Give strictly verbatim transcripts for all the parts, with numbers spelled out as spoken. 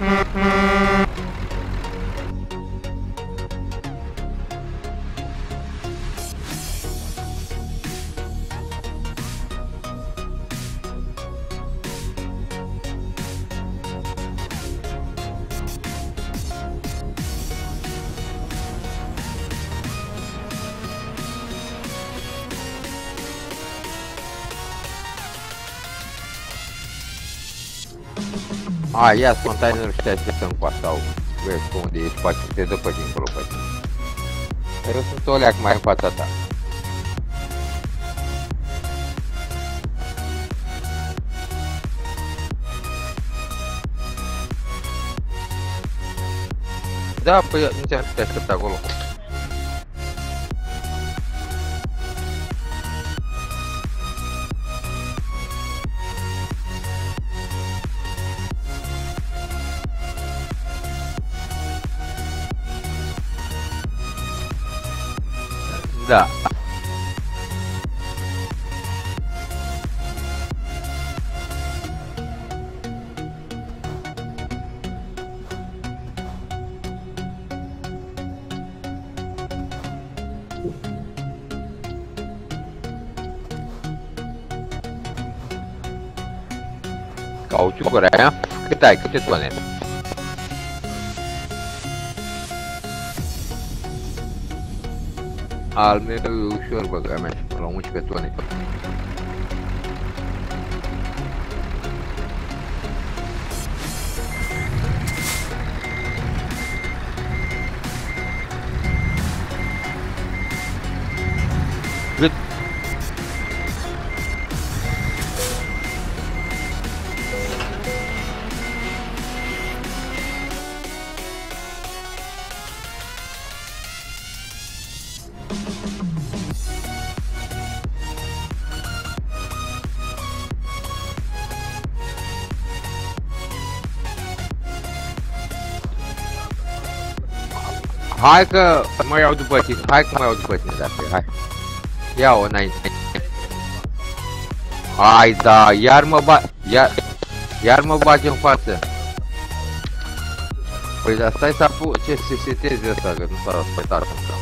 A, ia containerul și te așteptăm cu asta, sau vezi pe unde ești, poate te dă pe dincolo pe tine. Eu sunt o leac mai în fața ta. Da, păi nu ți-am să te aștept acolo. Da. Cauciucuri aia? Cât ai? Câte tone? Al meu e ușor, băga mea, la unsprezece tone. Cât? Hai că mă iau după tine, hai că mă iau după tine, dacă hai. Ia-o înainte. Hai, da, iar mă ba... Iar... Iar mă bagi în față. Păi, dar stai să apu... Ce se seteze ăsta, că nu s-a spătat încă.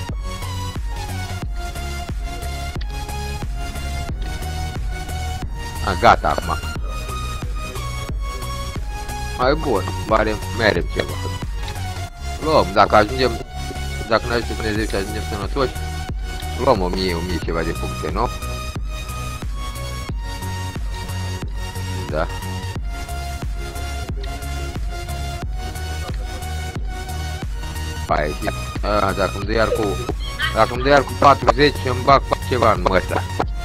A, gata, acum. Hai, bun, bare, merem ceva. Luăm, dacă ajungem... Dacă nu ajungem Dumnezeu și ajungem sănătoși, luăm o mie, o mie ceva de puncte, nu? Da. Hai, a, dacă îmi dă iar cu... Dacă îmi dă iar cu patruzeci, îmi bag ceva în ăsta.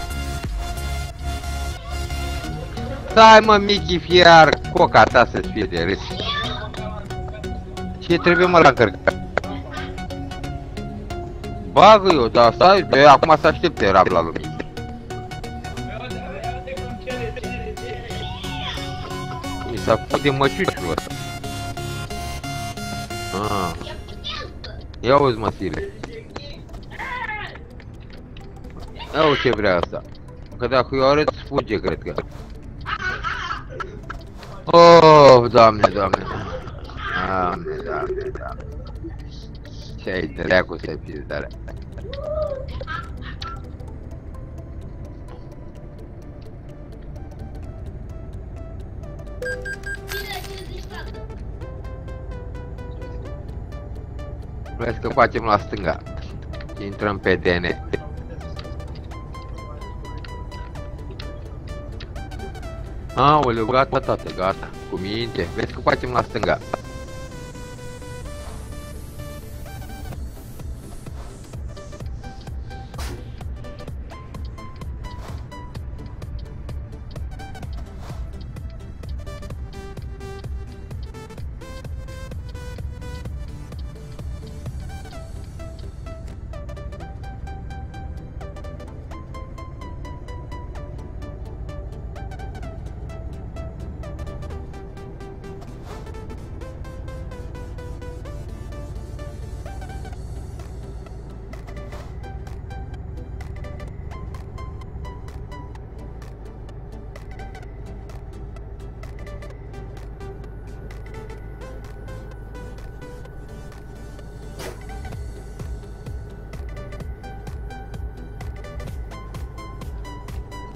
Stai, mă, Michi, fiar coca ta să-ți fie de râs. Ce trebuie, mă, la încărcat? Bagă eu, dar stai, de acum să aștepte rap la lumină. Mi s-a făcut de măciuciul ăsta. Ah. Ia uzi, mă, Sile. Ia uzi ce vrea asta. Că dacă eu arăt, fuge, cred că. Oh, doamne, doamne. Doamne, doamne, doamne. Ce-ai dracu să fii tare. Vreți că facem la stânga. Intrăm pe D N. Aoleu, gata, tată, gata. Cu minte. Vezi că facem la stânga.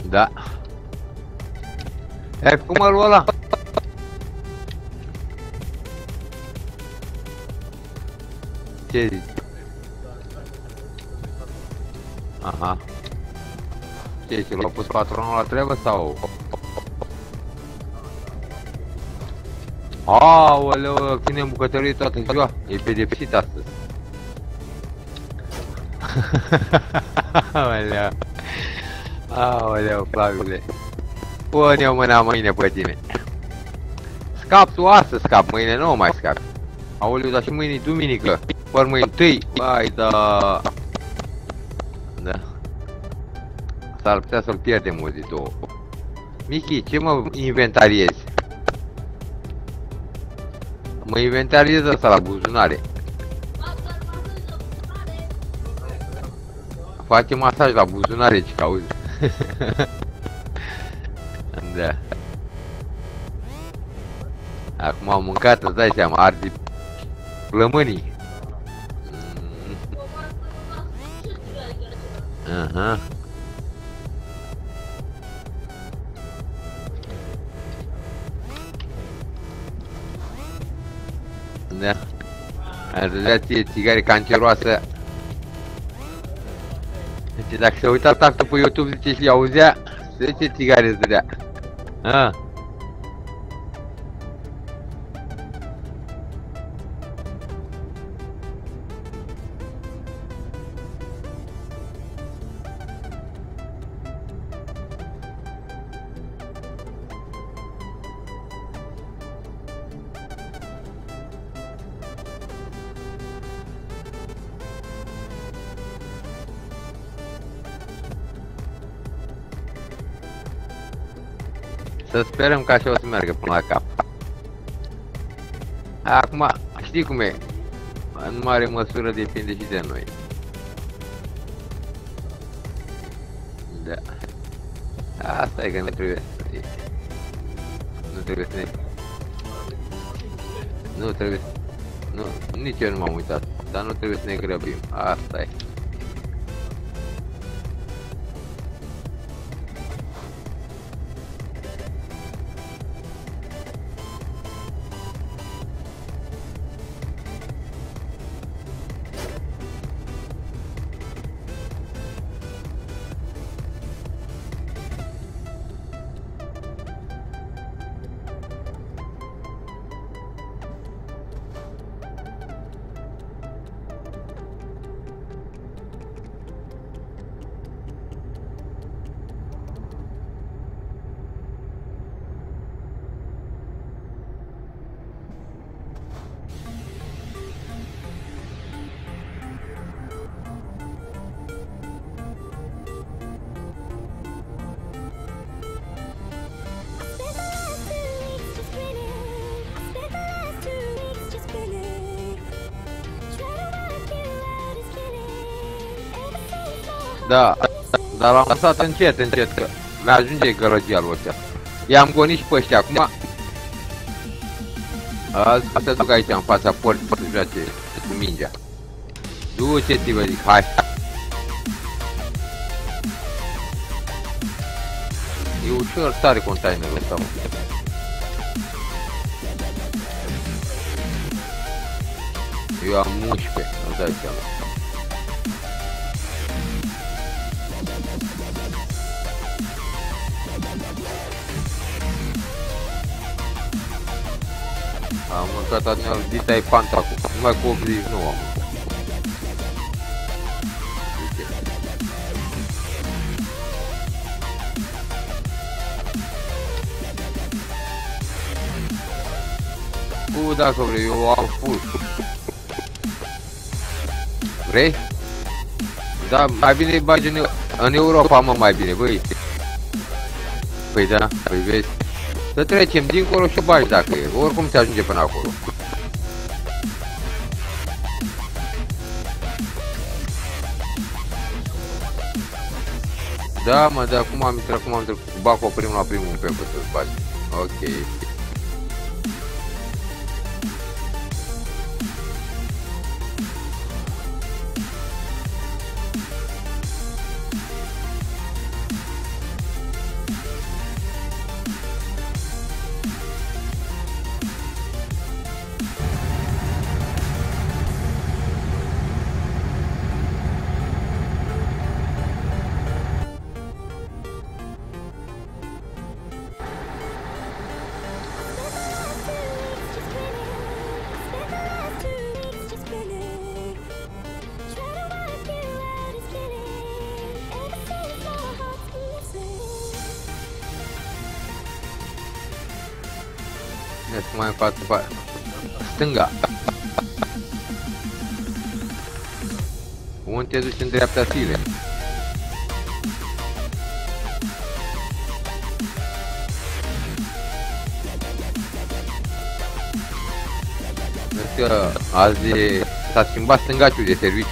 Da. E, cum mă lua ăla? Ce zici? Aha. Ce, ce l-a pus patronul la treabă sau? Aoleu, ține în bucătărie toată ziua. E pedepsit astăzi. Aoleu. Aoleu, Flavile. Pune-o mâna mâine pe tine. Scap tu astăzi, scap, mâine nu mai scap. Aoleu, dar și mâine e duminică. Ori mâine întâi. Bai, da. Da. S-ar putea să-l pierdem o zi, două. Michi, ce mă inventariezi? Mă inventariez asta la buzunare. Face masaj la buzunare, ce cauzi. Da. Acum am mâncat, îți dai seama, arde plămânii. Aha. Da. Ar dădea ție țigare canceroasă. Deci dacă se uita tactul pe YouTube, zice și auzea, zece țigare îți dădea. Ah. Să sperăm că așa o să meargă până la cap. Acum, știi cum e? În mare măsură depinde și de noi. Da. Asta e că nu trebuie să... Nu trebuie să ne... Nu trebuie să... Nu, nici eu nu m-am uitat. Dar nu trebuie să ne grăbim. Asta e. Da, dar l-am lăsat încet, încet, că mi-ajunge gălăgialul ăsta. I-am gonit și pe ăștia acum. Azi se duc aici în fața porții să joace cu mingea. Du-te-te, vă zic, hai. E ușor tare containerul ăsta, mă. Eu am unsprezece, îți dai seama. Am mâncat adineauri, dita e panta acum, numai cu optzeci și nouă am mâncat. U, dacă vrei, eu am full. Vrei? Da, mai bine bagi în, în Europa, mă, mai bine, băi. Păi da, păi vezi. Să trecem dincolo și bagi dacă e, oricum se ajunge până acolo. Da, mă, de acum am intrat, acum am trecut cu bacul primul la primul pe să-ți bagi. Ok. Mergi mai în față, fa... stânga. Unde te duci în dreapta silei? Vezi că azi s-a schimbat stângaciul de serviciu.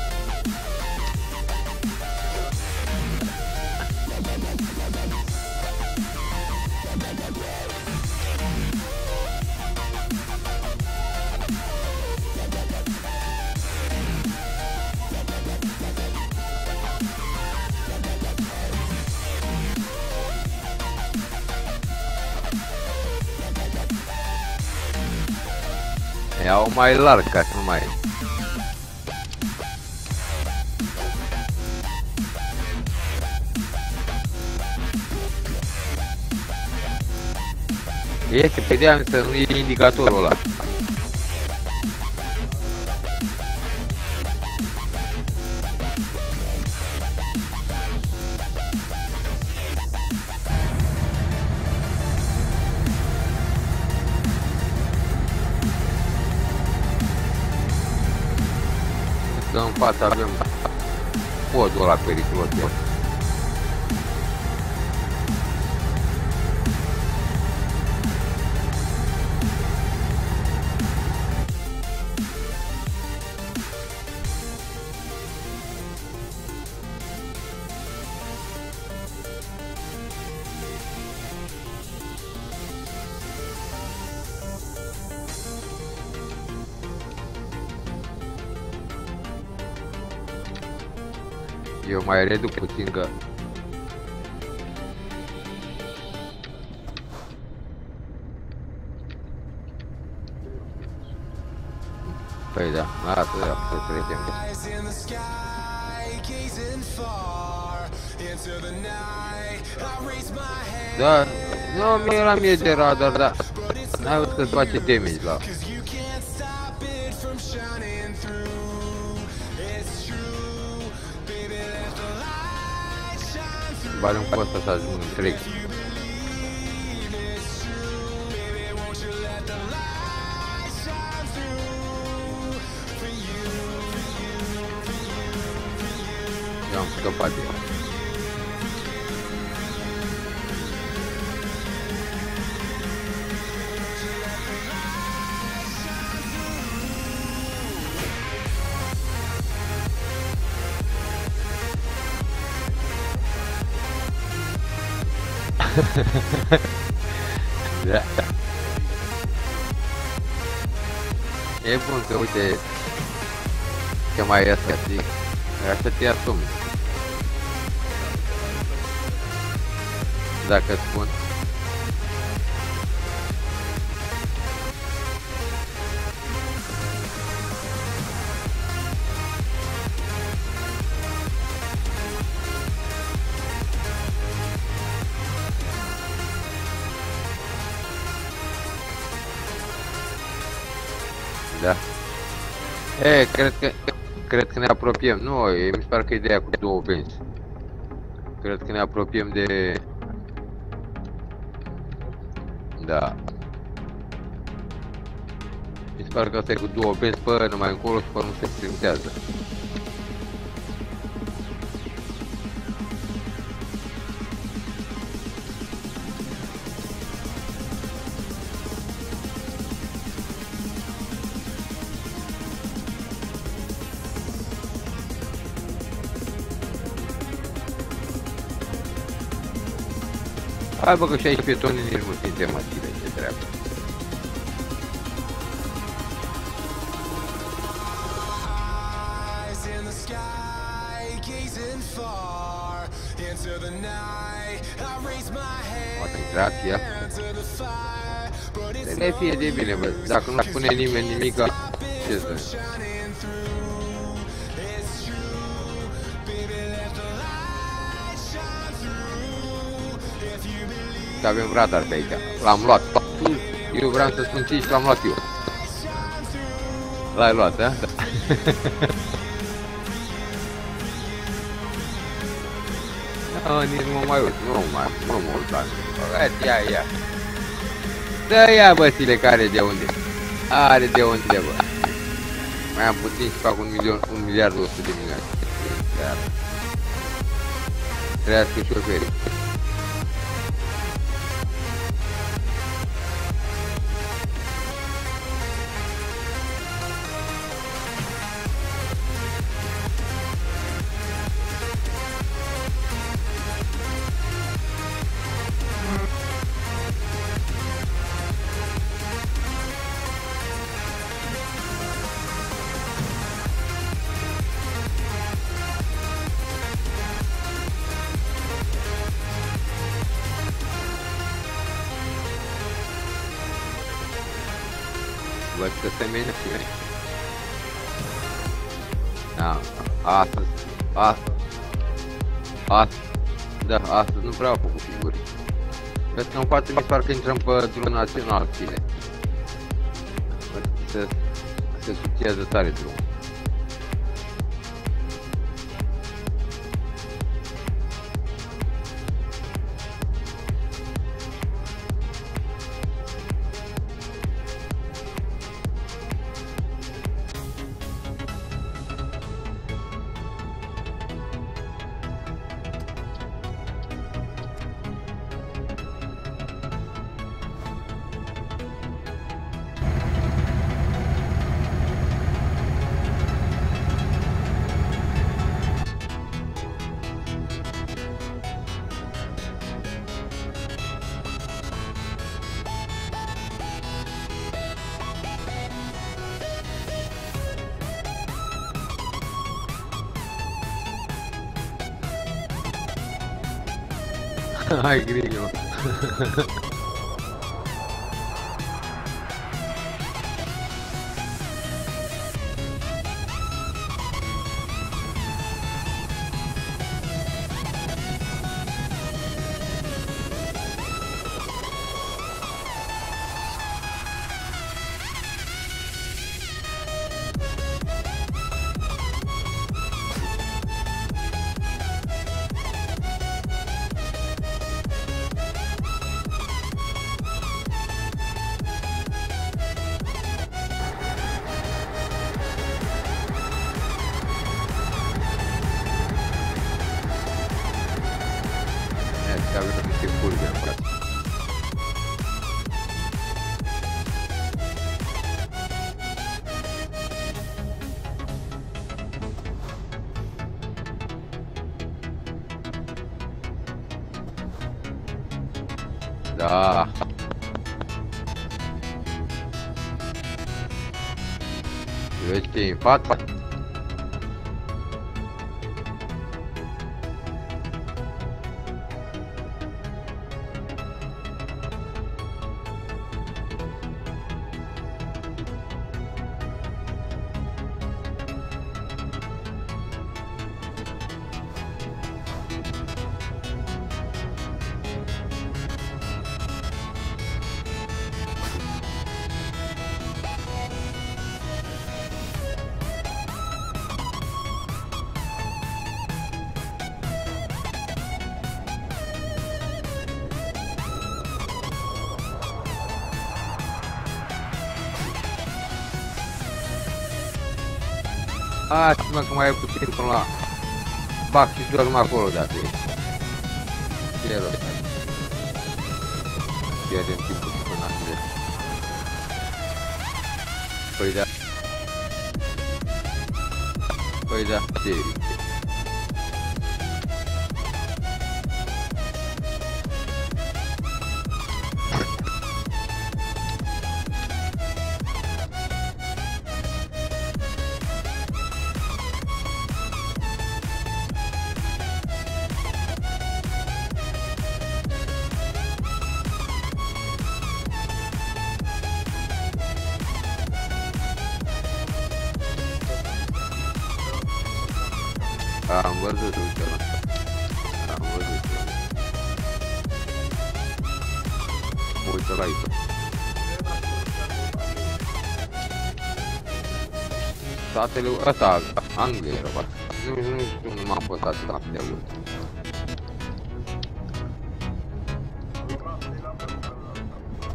Iau mai larg ca să nu mai... Este pe de-aia să nu e indicatorul ăla. Că în față avem podul ăla periculos de el. Eu mai reduc puțin că... Păi da, asta da, să trecem. Da, nu, mie la mie de radar, da. N-ai văzut că-ți face damage la... Bari un cu ăsta să ajung întreg. Eu am scăpat de el. Da. E bun că uite că mai e asta, știi? Așa te asumi. Dacă spun. Da. E, cred că cred că ne apropiem. Nu, e, mi se pare că ideea cu două benzi. Cred că ne apropiem de... Da. Mi se pare că asta e cu două benzi până mai încolo și până nu se trimitează. Hai bă că și aici pietonii nici nu suntem active, ce treabă. Poate intrat ea. Să ne fie de bine, bă, dacă nu spune nimeni nimica, ce să... Că avem radar pe aici, l-am luat. Eu vreau să spun ce și l-am luat eu. L-ai luat, da? Da, nici nu mă mai uit, nu mai, nu mă uit la... Ia, ia. Dă-ia, bă, Sile, că are de unde. Are de unde, bă. Mai am puțin și fac un milion, un miliard două sute de milioane. Trăiască șoferii. Văd că se menține. Da, astăzi, astăzi, astăzi, da, astăzi nu prea au făcut figuri. Văd că în față mi se pare că intrăm pe drum național, Sile. Văd că se, se subțiază tare drumul. Ai grijă. Avem niște curve în față. Da. Vezi ce e în față? Ați-mă că mai e puțin până la... Bag și dorm acolo dacă e. Ce e rost? Pierdem timpul și până la Păi da. Păi da, ce e? Am văzut, uite ăla. Am văzut. Uite ăla aici. Statele, ăsta, Anglia era, parcă. Nu, nu știu, nu m-am fost atât la de mult.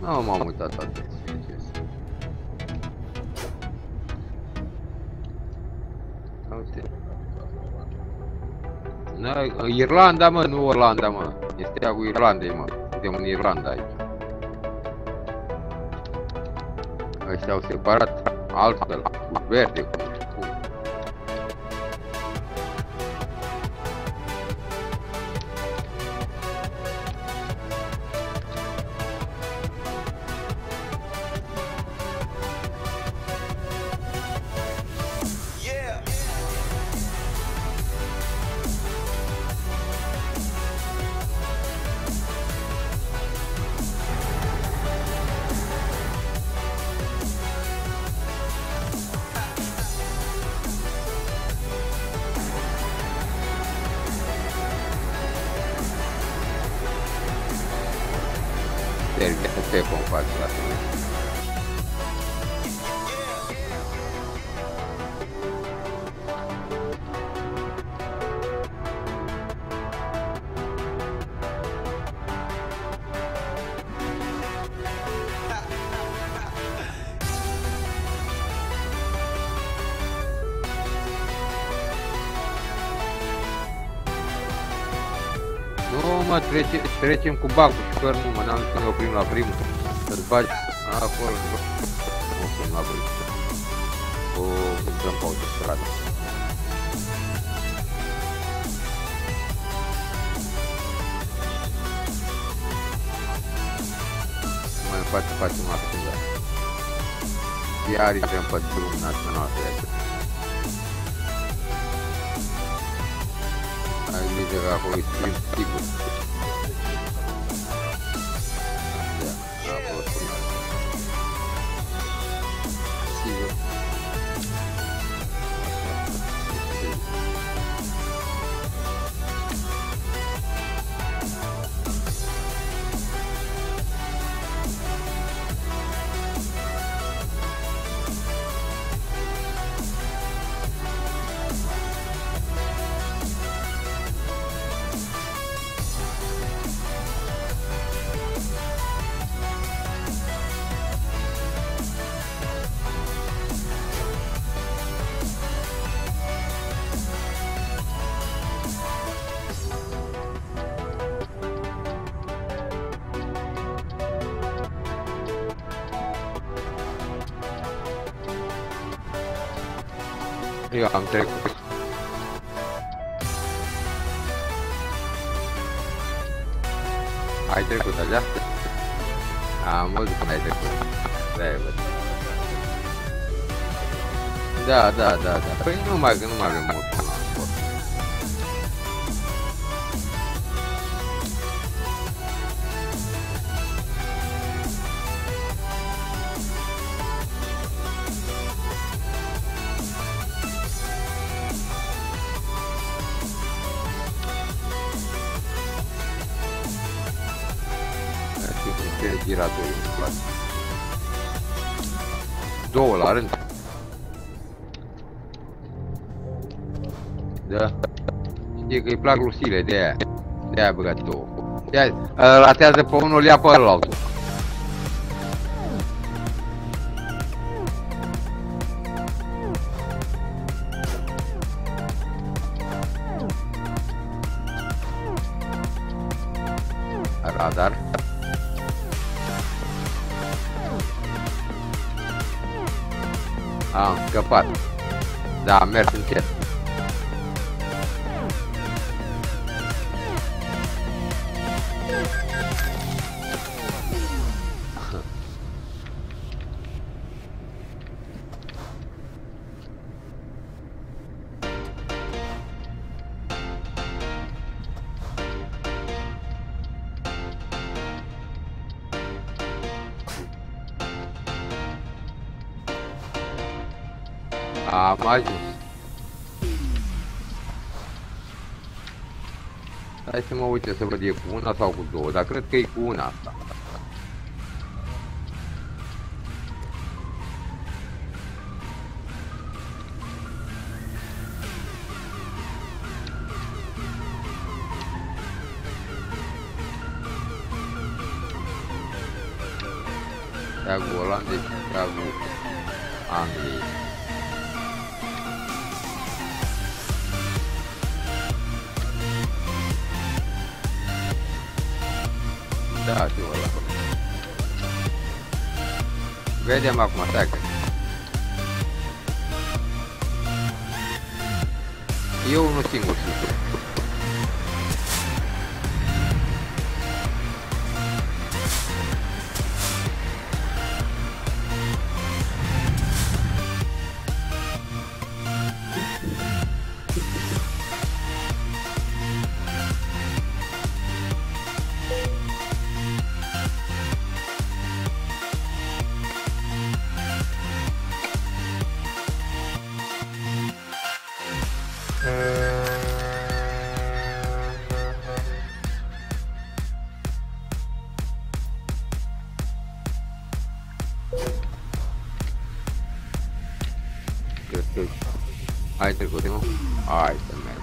Nu m-am uitat atât. Uite. Noi, Irlanda, mă, nu Olanda, mă. Este cu Irlandei, mă. Suntem în Irlanda aici. Ăștia au separat altfel, cu verde, cu nu știu cum. Termina să te comparți la tine. Nu, mă, trece, trecem cu bacul și fără nu, mă, n-am zis că ne oprim la primul. Să-ți bagi acolo, nu oprim la primul. O, intrăm pe autostradă. Mai în față facem la stânga. Iar intrăm pe drumul național pe aici. Ai grijă că acolo e schimb sigur. Da, acolo sunat. Sigur. Eu am trecut. Ai trecut așa? Am văzut cum ai trecut. Da, e văzut. Da, da, da, da. Păi nu mai, nu mai avem mult până la sport. Giratoriu îmi place. Două la rând. Da. Știi că îi plac rusile, de-aia. De-aia a băgat două. De-aia ratează pe unul, îl ia pe ălaltul. Radar. Am scăpat. Da, am mers încet. Am ajuns. Hai să mă uite să văd e cu una sau cu două, dar cred că e cu una asta. Steagul Olandei și steagul Angliei. Da, știu ăla. Vedem acum, stai că... E unul singur, știu. Ai trecut, nu? Hai să merg.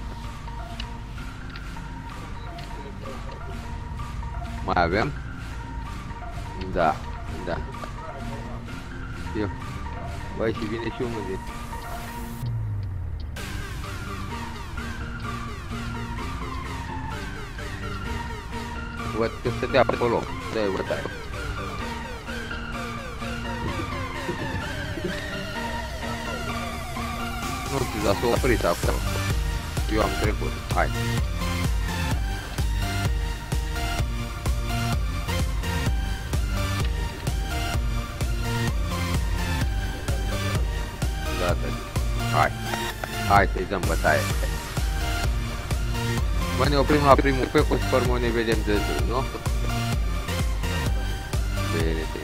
Mai avem? Da, da. Știu. Băi, și vine și unul de... Văd că stătea pe loc. Dă-i bătaie. Nu știu, dar s-a oprit acolo. Eu am trecut. Hai. Gata. Hai. Hai să-i dăm bătaie. Bă, ne oprim la primul pe cu spermă, ne vedem de zi, nu? Bine, bine.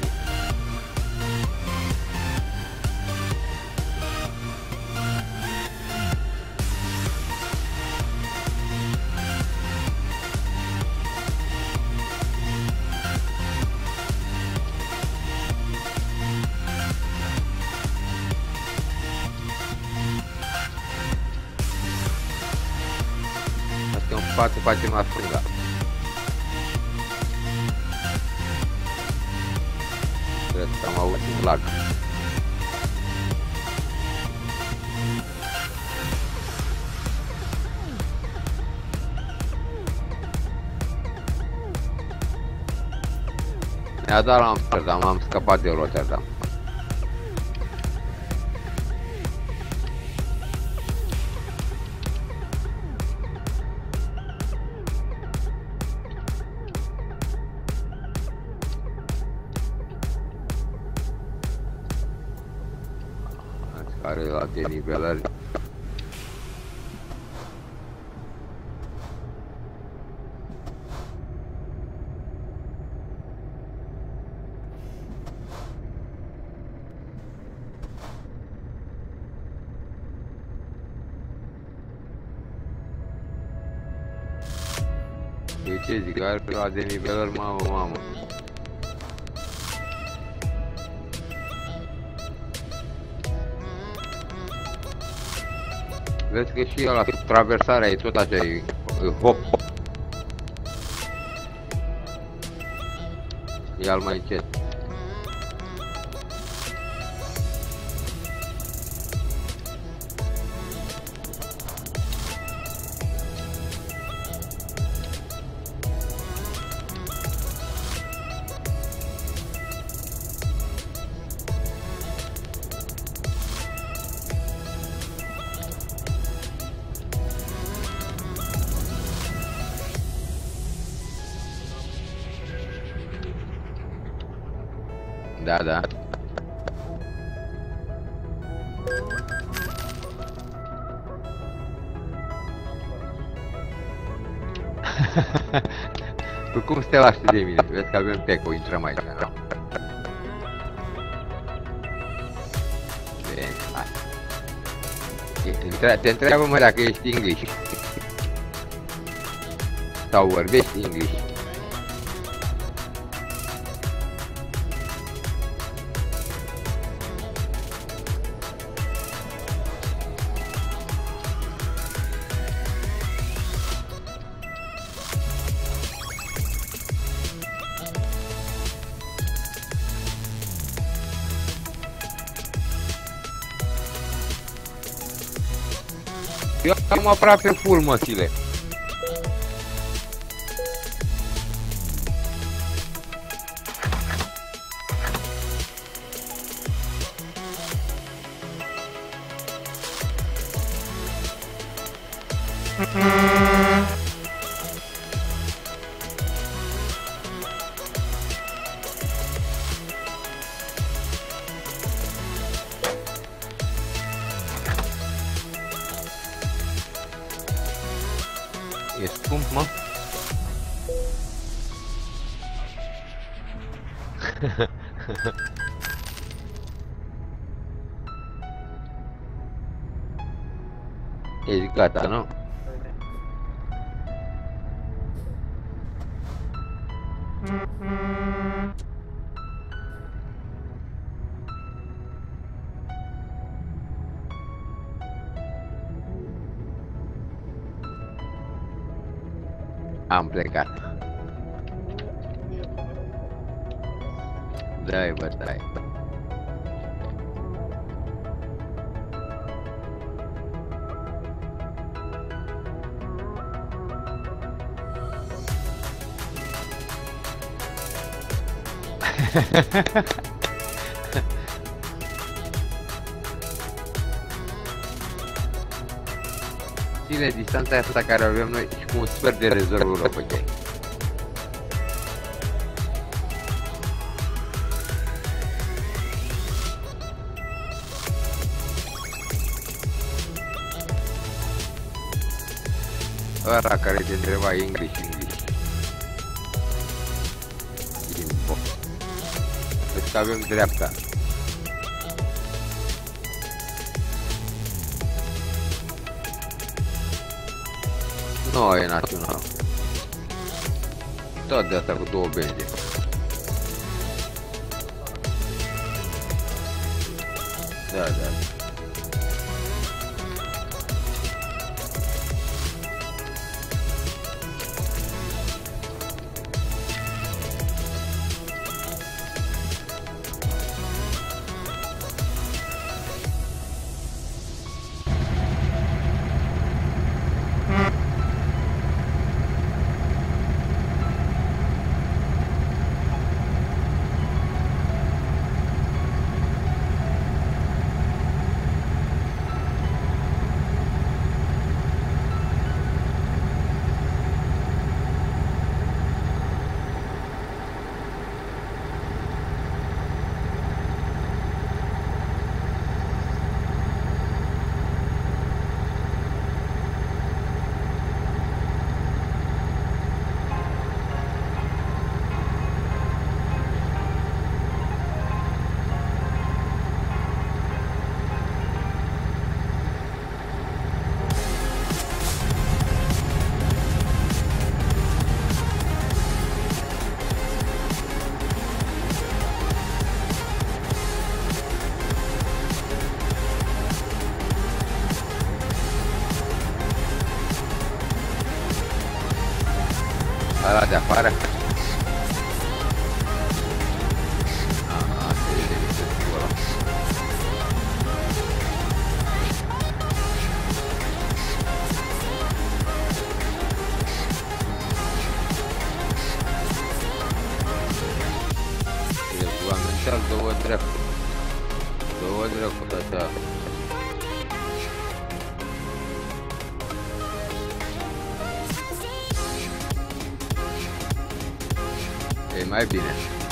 Poate facem la stânga. Cred că am auzit un lag. Ne-a dat la Amsterdam, am scăpat de Rotterdam. Care la denivelări. De ce zic? Are la denivelări, mamă, mamă. Vezi că și ăla, traversarea e tot așa, e hop, hop. Ia-l mai încet. Da, da. Tu cum să te lași de mine? Vezi că avem teco, intrăm aici, nu? Bine, hai. Te întreabă, mă, dacă ești English. Sau vorbești English. Eu am aproape full, măsile. E scump, mă? E gata, nu? Am plecat. Dai, bă, dai. Ține distanța asta care avem noi și cu un sfert de rezervă o făceai. Ăla care te întreba English, English. Info. Deci că avem dreapta. Nu e național. Tot de asta cu două benzi. Da, da. Ăla de afară? Aha, se vede niște ăla. Regulamental două drepturi. Două drepturi, așa. E mai bine.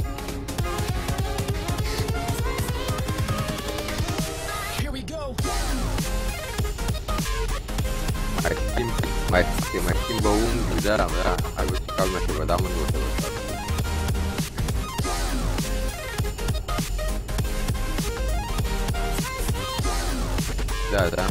Mai schimb, mai, se mai schimbă unghiul, da, da, ai văzut că lumea se văd amândouă să văd. Da, da.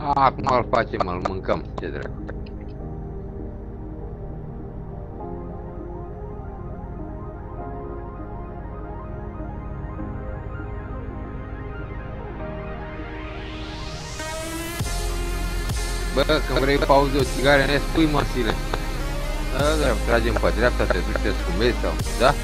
Acum îl facem, îl mâncăm, ce dracu. Bă, când vrei pauză o țigară, ne spui, mă, Sile. Da, da, tragem pe dreapta, te duci, te scumbezi sau, da?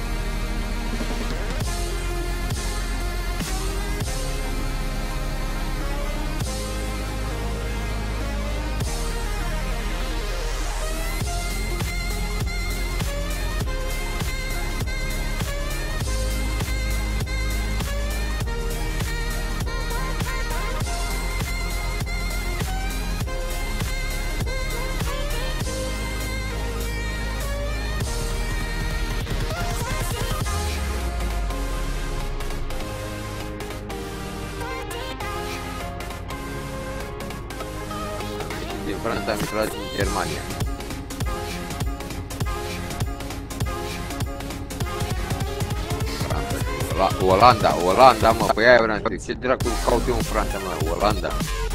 Din Franța am intrat în Germania. Franța, Olanda, Olanda, mă, păi aia vreau să zic, ce dracu caut eu în Franța, mă, Olanda?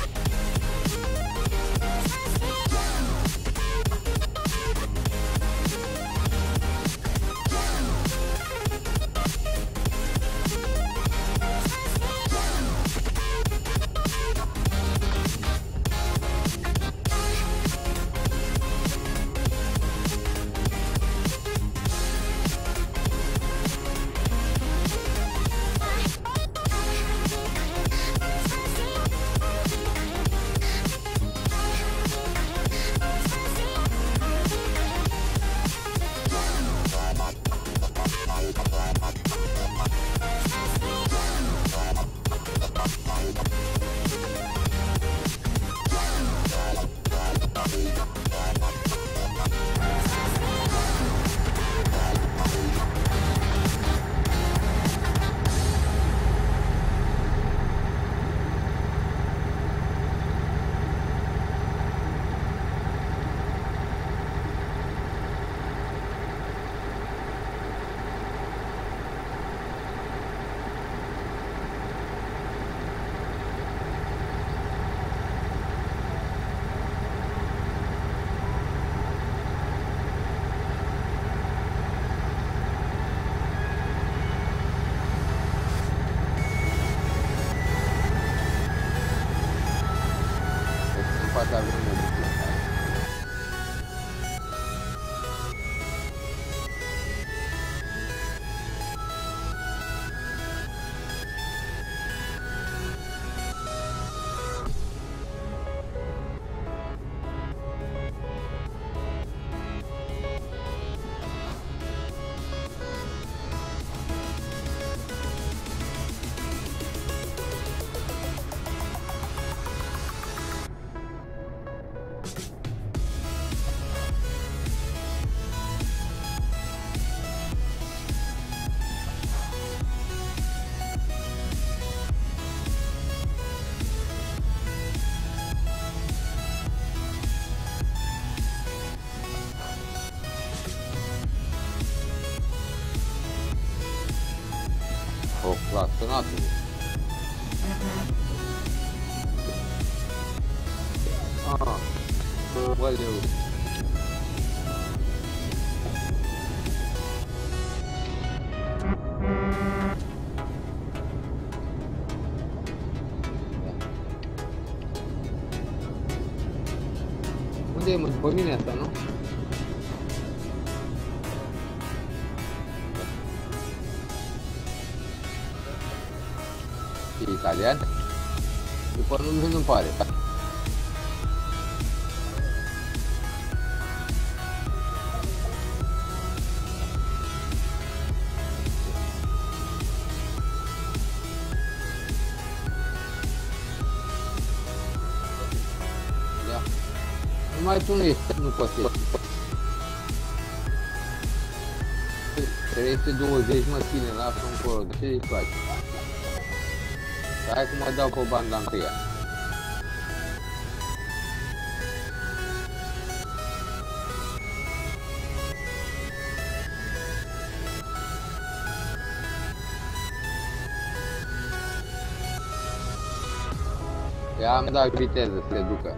Poate avem o bucură. O, claxonatul. Ah, valeu. Unde e, mă? După mine asta, nu? E italian? După nume nu-mi pare. Da. Numai tu nu ești, nu poți să ieși. trei sute douăzeci, mă, ține, lasă încolo, de ce îi place? Hai că mă dau pe banda întâia. I-am dat viteză să se ducă.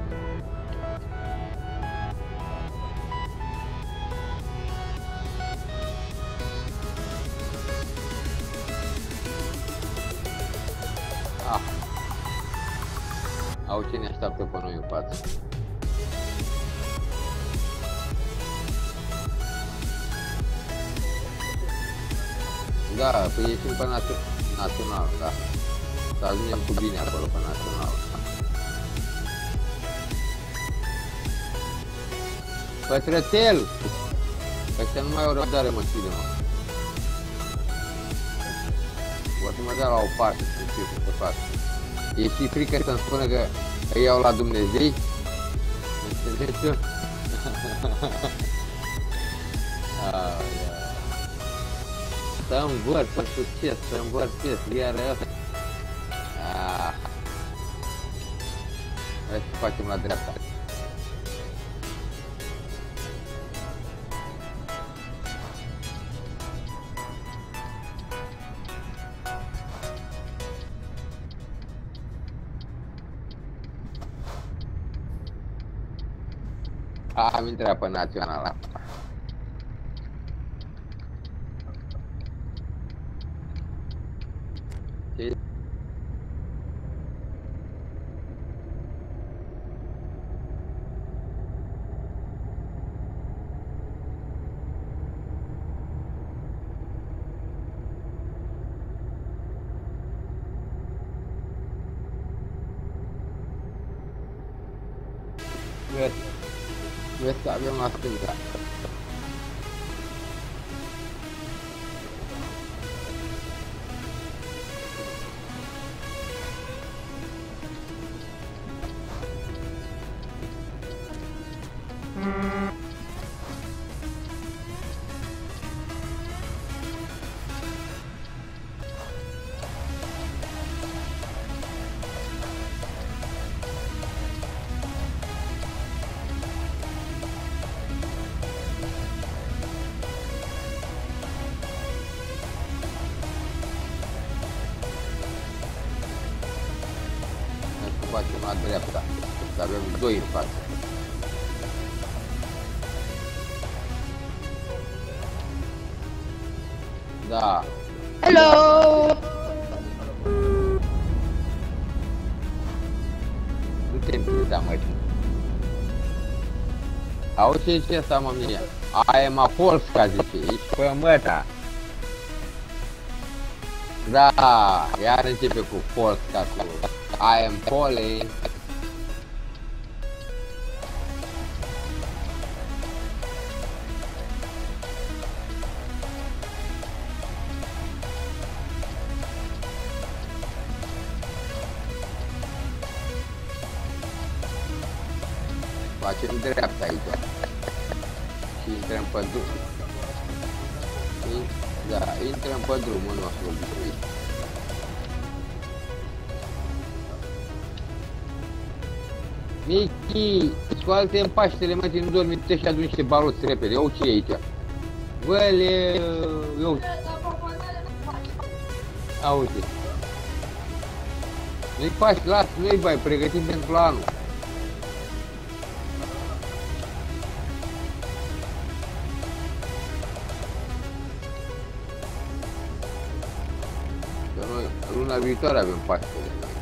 Ah. Au ce ne așteaptă pe noi în față. Da, păi ieșim pe național, da. Să ajungem cu bine acolo pe național. Pătrățel! Ăștia nu mai au răbdare, mă, ține, mă. O să mă dea la o parte, să știu ce să fac. E și frică să-mi spună că îi iau la Dumnezei? Înțelegi tu? Să învăț, să succes, să învățesc, iar ăsta. Hai să facem la dreapta. Am intrat pe naționala. Ce? Vezi, vezi că avem la stânga. Facem la dreapta, că avem doi în față. Da. Hello! Nu te împița, măi. Auzi ce zice asta, mă, mie? I am a Polska, zice, ești pe măta. Da, iar începe cu Polska, cu I am Polly. Facem dreapta aici și intrăm pe drum. Da, intrăm pe drumul nostru obișnuit. Michi, scoală-te în Paștele, mă, nu dormi, te și adu niște baroți repede. Eu ce e aici? Băle, eu... Auzi. Nu-i Paște, lasă, nu-i bai, pregătim pentru anul. Că noi, luna viitoare avem Paștele.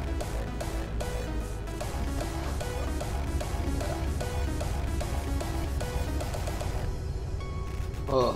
Oh.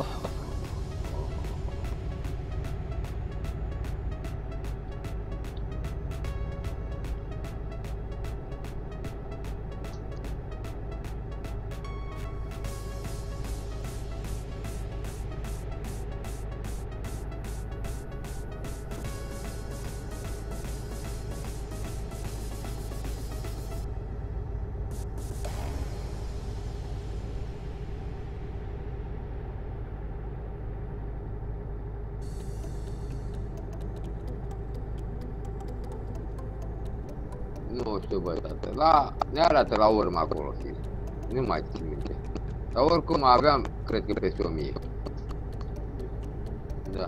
Nu știu, bă, tată, la... ne arată la urmă acolo, fii. Nu mai țin minte. Dar oricum aveam, cred că peste o mie. Da.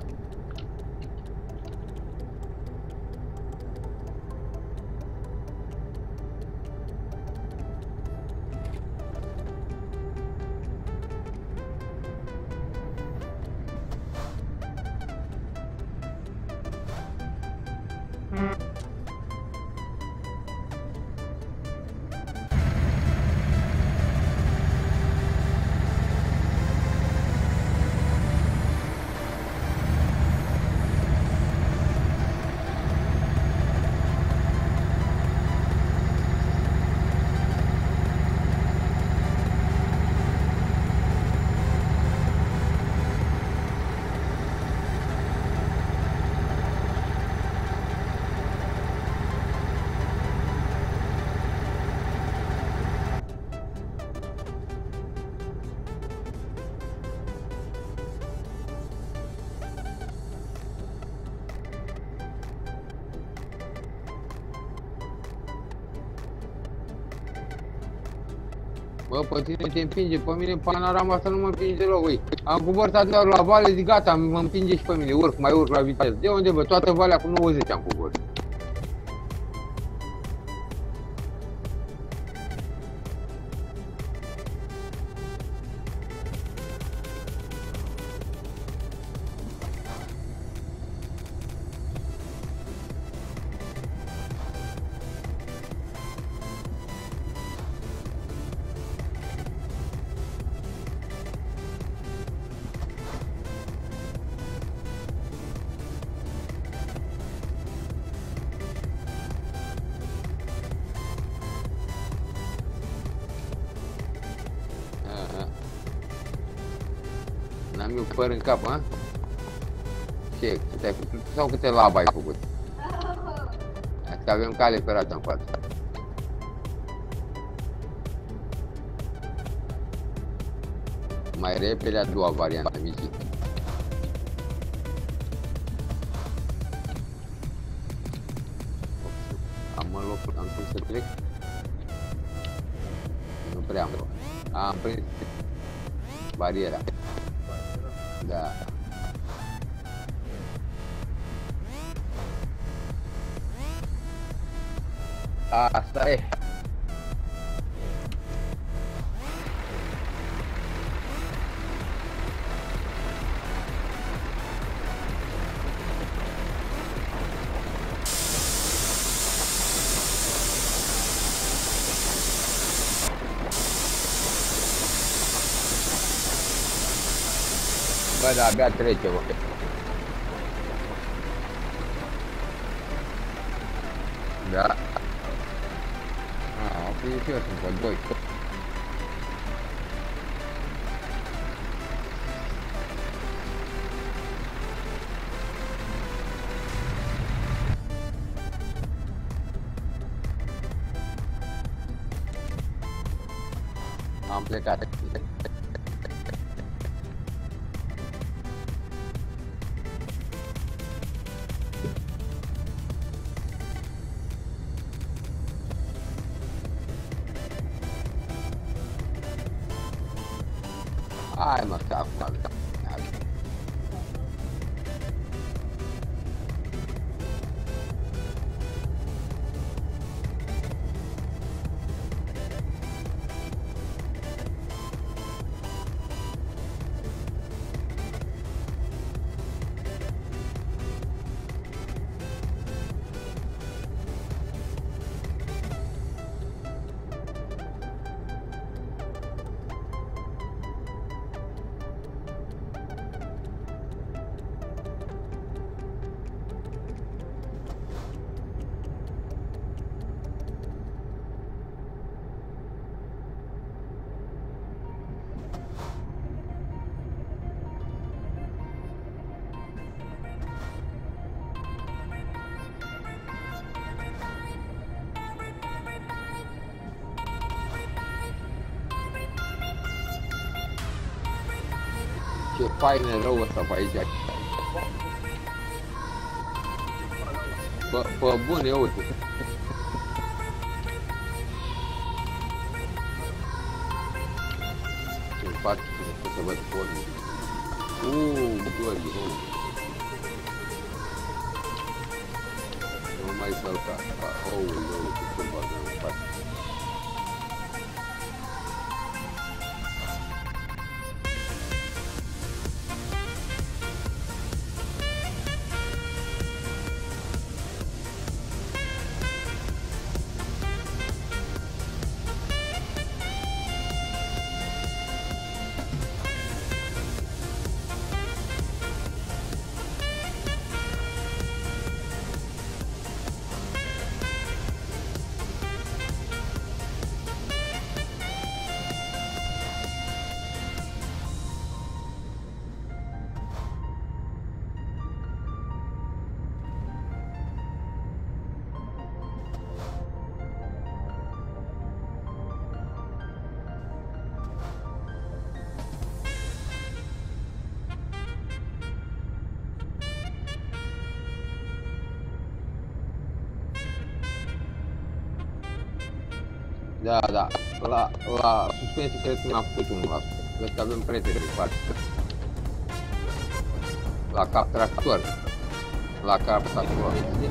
Bă, pe tine te împinge, pe mine panorama asta nu mă împinge deloc, ui. Am cobordat doar la vale, zic gata, mă împinge și pe mine, urc, mai urc la viteză. De unde, bă, toată valea cu nouăzeci am cobordat. N-am eu păr în cap, a? Ce? Câte ai făcut? Sau câte laba ai făcut? Asta avem cale ferată în față. Mai repede a doua variantă, Mici. Am în loc, am cum să trec? Nu prea am. Am prins bariera. Da. Asta e. Bă, da, abia trece, bă. Da. A, ok, și eu sunt pe doi. Am plecat. Hai mă, că acum. Ce fain e rău ăsta pe aici. Bă, bă, bun, ia uite. Ce-mi fac să văd formul. Uuu, băi, rău. Nu mai sălca. Ouu, rău, ce să bagă în față. Da, da. La, la suspensie cred că mi-am făcut unu la sută. Cred că avem prieteni de parte. La cap tractor. La cap tractor.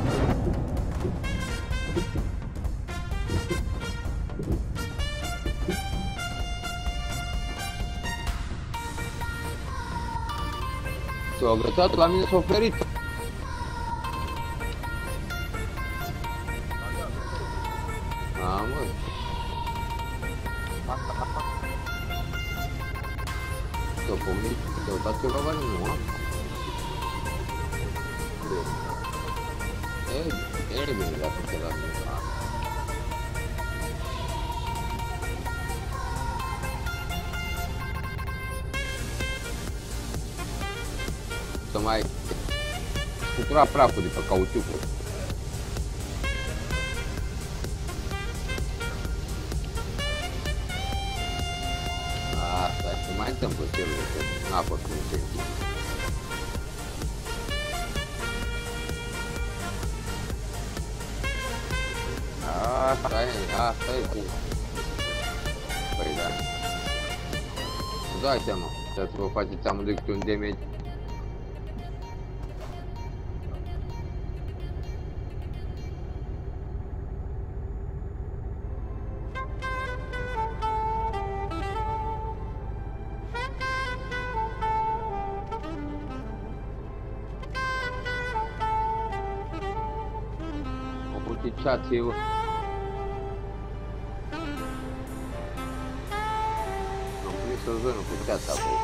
S-a agățat la mine, s-a oferit. A, mă. S-a pomnit, s-a dat ceva bani, nu, mă? E, e bine dacă te las mine. Să mai scutura praful de pe cauciucul. Asta se mai întâmplă celor, că n-a fost un sexy. Asta e, asta e cu... Păi da. Nu dai seama, trebuie să vă faceți amândoi câte un damage. Chat-eu. Am prins o zonă cu chat acolo.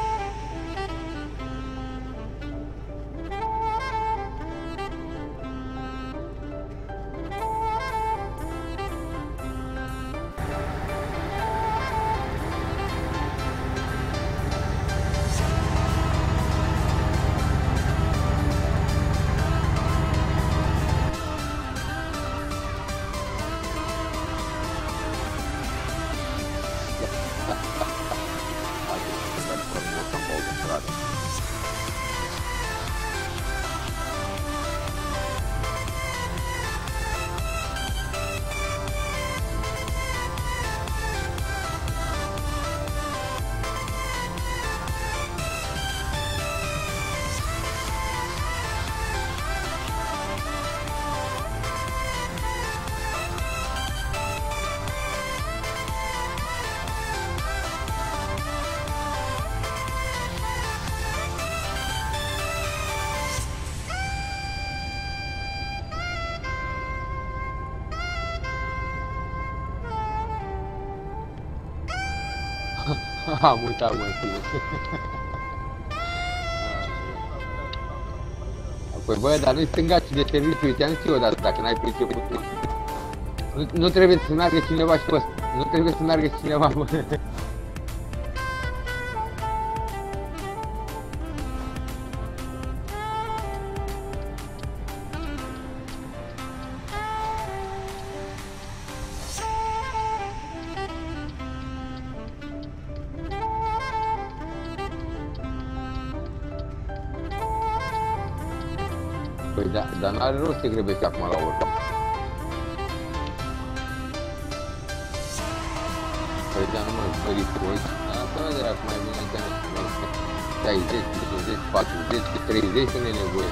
Am uitat, mă, tine. Păi bă, dar nu-i stângaci de serviciu, uite, am zis eu odată, dacă n-ai priceput. Nu, nu trebuie să meargă cineva și pe ăsta. Nu trebuie să meargă cineva, bă. Păi da, dar n-are rost să grăbești acum la urmă. Păi da, nu mă spări cu ochi. Asta nu era cum mai bine că nu șaizeci, cincizeci, patruzeci, treizeci nu e nevoie.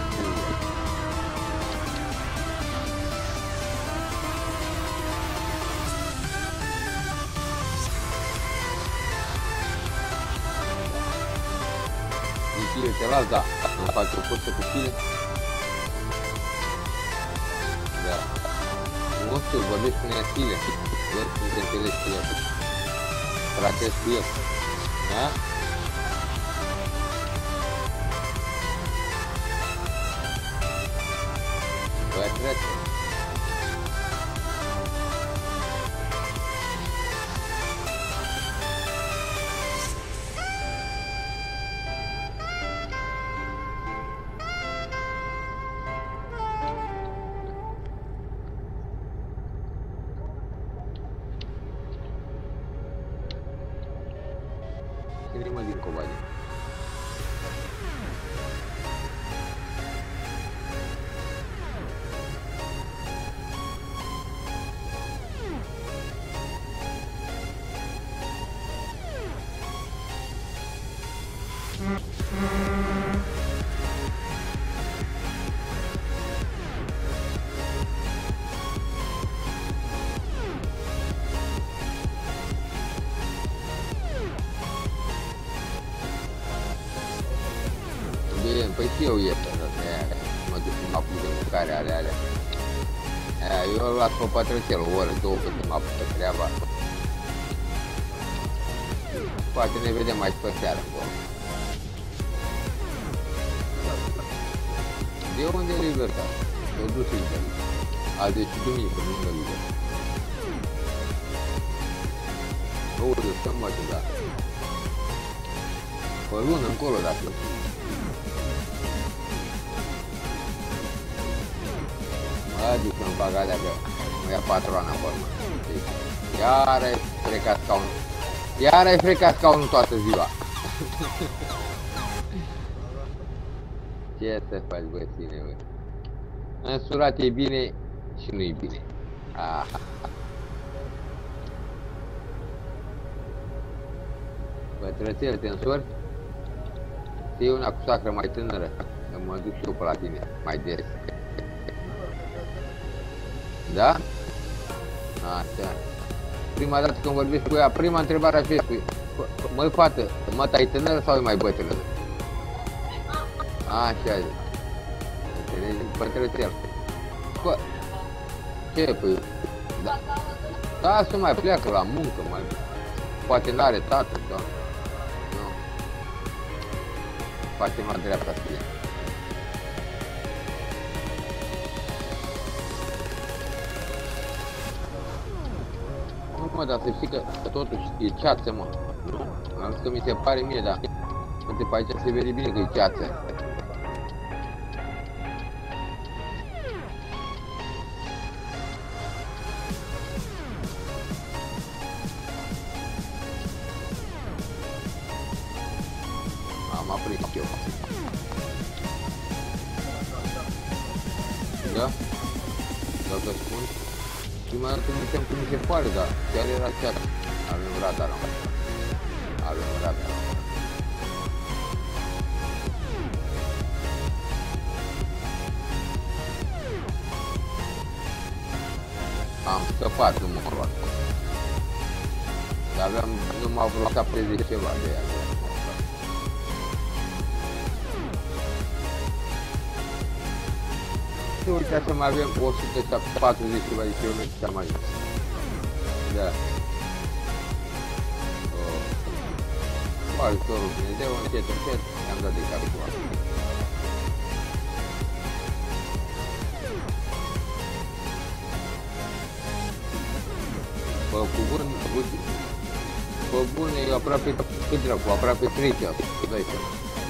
Din file te las, da, îmi faci o cursă cu file. Da. Nu știu, vorbești cu neastile. Văd cum te înțelegi cu el. Tratezi cu el. Da? Păi trece. Cine mă din Covade? și eu ieftin, de mă duc în apuc de mâncare ale alea. Eu îl las pe pătrățel, o oră, două, cât mă apuc de treaba. Poate ne vedem mai pe seară acolo. De unde e Libertate? S-o dus în Italia. Azi e și duminică, nu e Libertate. Aude, stăm mă ce da. Pe lună încolo dacă. Mă duc să-mi fac alea că mă ia patroana pe urmă. Iar ai frecat scaunul. Iar ai frecat scaunul toată ziua. Ce să faci, bă, ține, bă? Însurat e bine și nu-i bine. Ah. Bătrățel, te însori? Să iei una cu sacră mai tânără, să mă duc și eu pe la tine, mai des. Da? Așa. Prima dată când vorbești cu ea, prima întrebare așa este, măi fată, măta e tânără sau e mai bătrână? Așa zic. Înțelegi? Bătrățel. Bă, ce păi? Da. Da, să mai pleacă la muncă, mai... Poate n-are tată, da? Nu. Facem la dreapta fie. Nu, mă, dar să știi că totuși e ceață, mă. Nu? Am zis că mi se pare mie, dar... Uite, pe aici se vede bine că e ceață. Am aprins eu. Da? Dacă spun, prima dată nu știam cum mi se pare, dar chiar era ceață. Avem radar. Avem radar. Am scăpat, nu mă luat. Dar aveam numai vreo șaptezeci ceva de ea. Și uite așa mai avem o sută patruzeci ceva de kilometri și am ajuns. Da. Cu ajutorul Dumnezeu, încet, încet, i-am dat de capul ăla. Bă, cu bun, bă, bun, e aproape, cât dracu, aproape trei ceasuri, îți dai seama.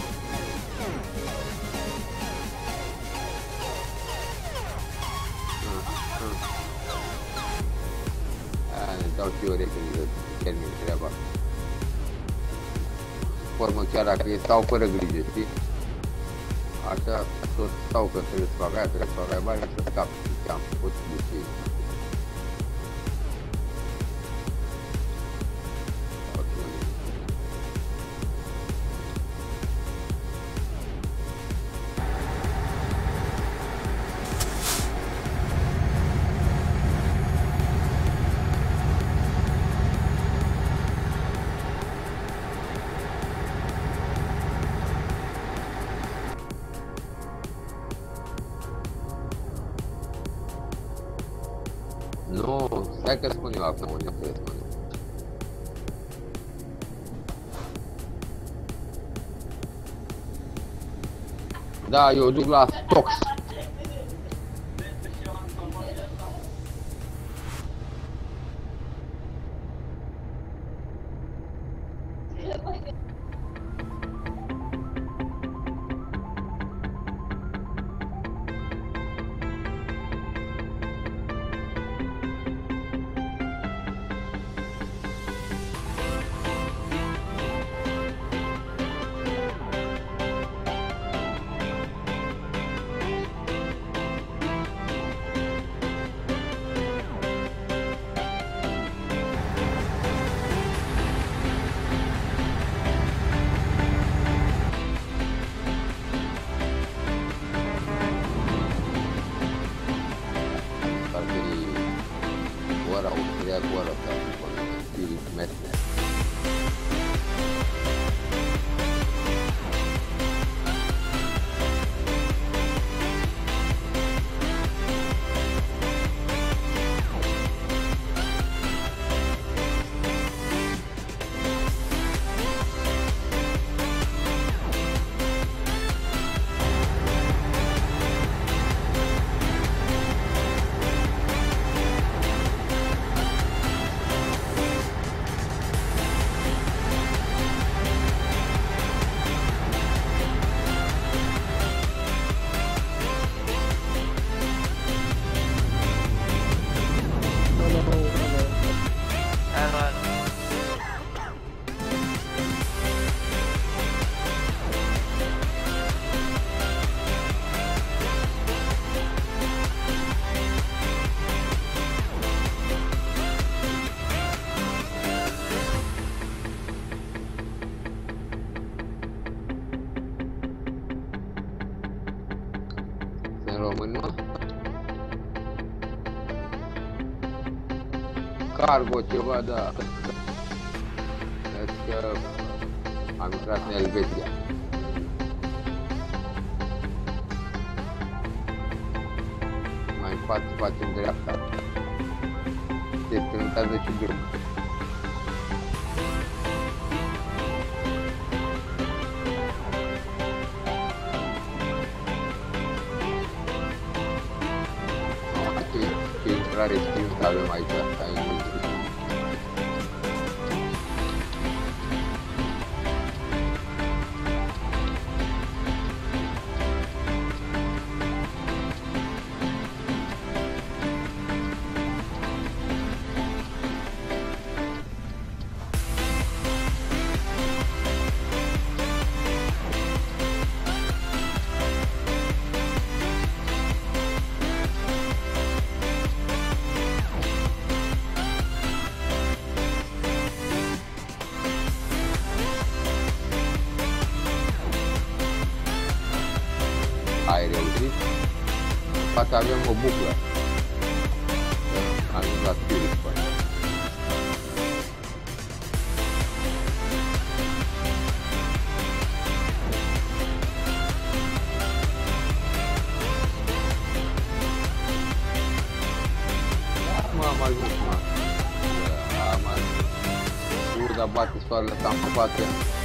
Dau și eu repede să termin treaba. Formă chiar dacă stau fără grijă, știi? Așa tot stau că trebuie să fac aia, trebuie să fac aia bani să scap ce am făcut de ce. Nu, stai că spun eu acum unde trebuie să mă duc. Da, eu duc la Stox. Agora tá com espírito mestre. cargo, ceva, da. Cred că am intrat în Elveția. Mai în față facem dreapta. Se strântează și drum. Ce intrare strânsă avem aici, asta e mult. Ai reușit? Poate avem o buclă. Am ajuns la Zurich, poate. Mă, am ajuns, mă. Am ajuns. Urda bate soarele, s-am pe față.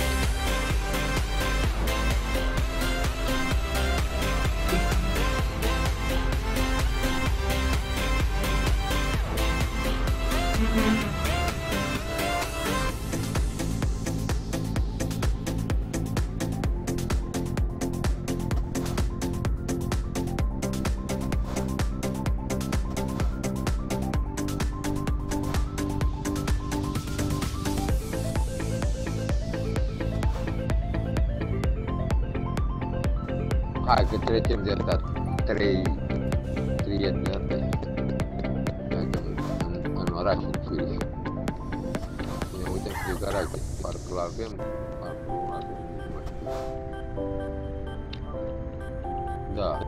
Hai că trecem de asta trei prieteni de astea în, în, în orașul Zurich. Ne uităm și de garaje, parcă l-avem, parcă nu avem, nu mai știu. Da.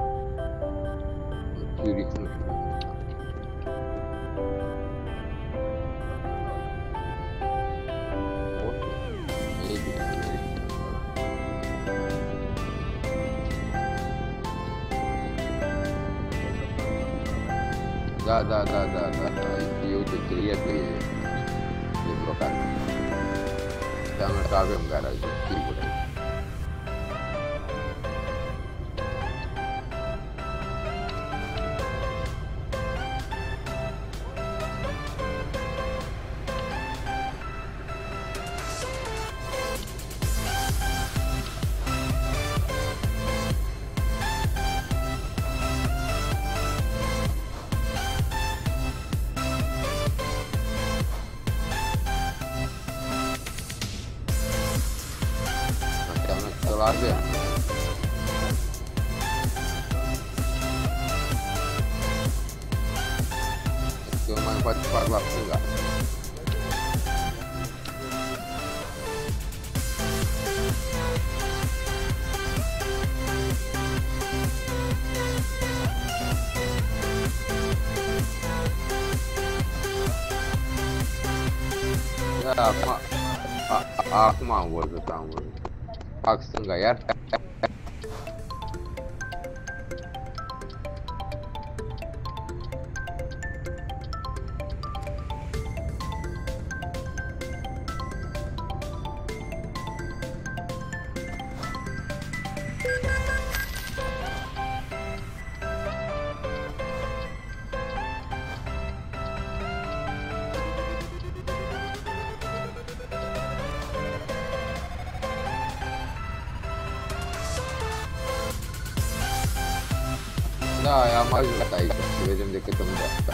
În Zurich nu știu. Da, da, da, da, da, da, eu te crie pe, pe blocat. Înseamnă că avem garajul, sigur. Îl avem. Eu mai poate fac la stânga. Da, acum, a, a, acum am văzut, am văzut. Fac stânga iar. Da, am ajuns aici, să vedem de cât îmi dă.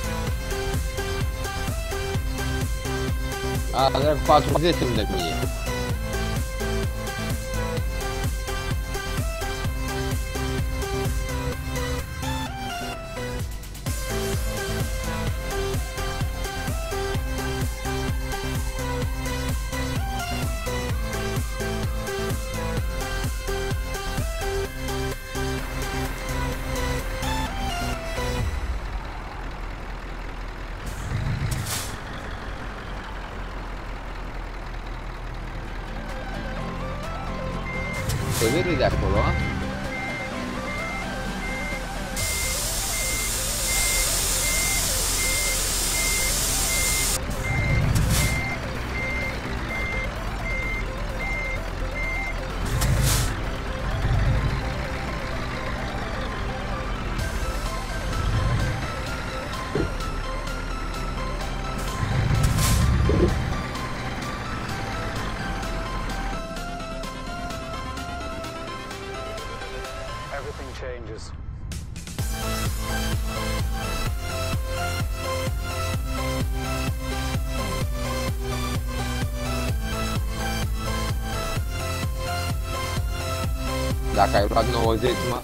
A, drept patruzeci de mie. hotărâre de acolo, a? Everything changes. Dacă ai luat nouăzeci, mă...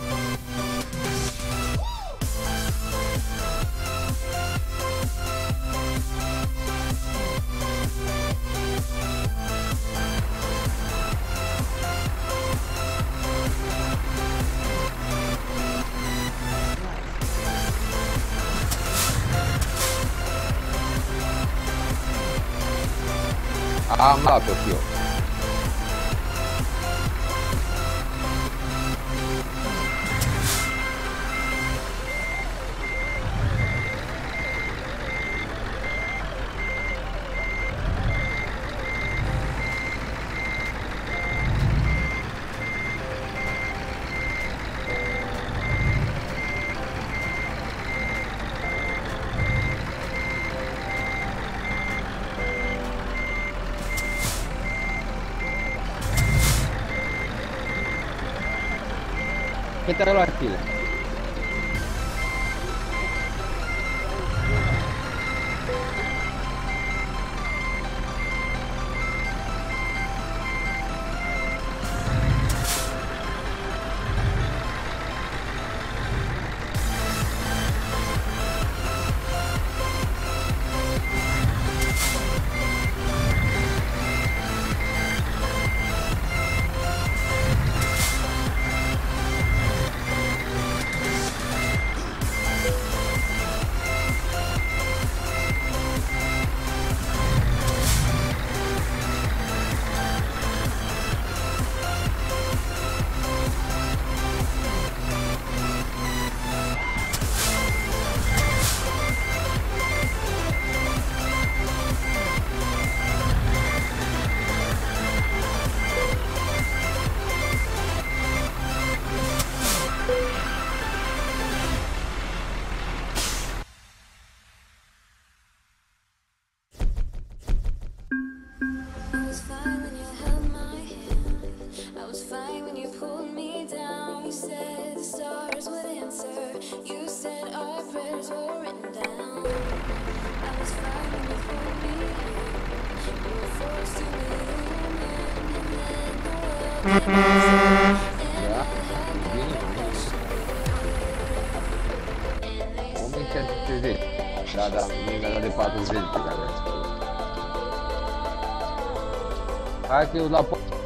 Am luat-o și eu. Cât ai luat stile? Da, da, mi-a dat de patruzeci de care ați spus. Hai că eu la